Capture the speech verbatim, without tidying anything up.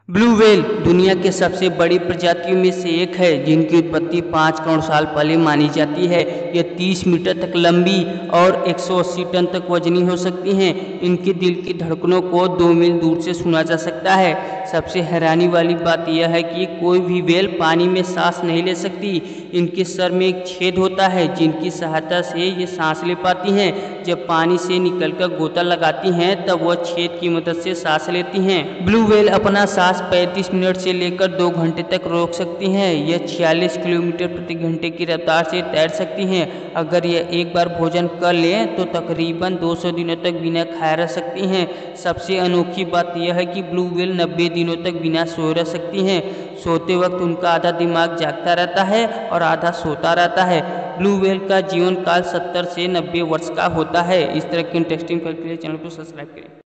Blue whale दुनिया के सबसे बड़ी प्रजातियों में से एक है, जिनकी उत्पत्ति पाँच करोड़ साल पहले मानी जाती है। ये तीस मीटर तक लंबी और एक सौ अस्सी टन तक वजनी हो सकती हैं। इनके दिल की धड़कनों को दो मील दूर से सुना जा सकता है। सबसे हैरानी वाली बात यह है कि कोई भी व्हेल पानी में सांस नहीं ले सकती। इनके सर में एक छेद होता है, जिनकी सहायता से ये सांस ले पाती हैं। जब पानी से निकलकर गोता लगाती हैं, तब वह छेद की मदद से सांस लेती हैं। ब्लू व्हेल अपना सांस पैंतीस मिनट से लेकर दो घंटे तक रोक सकती हैं। यह छियालीस किलोमीटर प्रति घंटे की रफ्तार से तैर सकती हैं। अगर यह एक बार भोजन कर लें तो तकरीबन दो सौ दिनों तक बिना खाए रह सकती हैं। सबसे अनोखी बात यह है कि ब्लू व्हेल नब्बे दिनों तक बिना सोए रह सकती हैं। सोते वक्त उनका आधा दिमाग जागता रहता है और आधा सोता रहता है। ब्लू व्हेल का जीवन काल सत्तर से नब्बे वर्ष का होता है। इस तरह के इंटरेस्टिंग फैक्ट के लिए चैनल को सब्सक्राइब करें।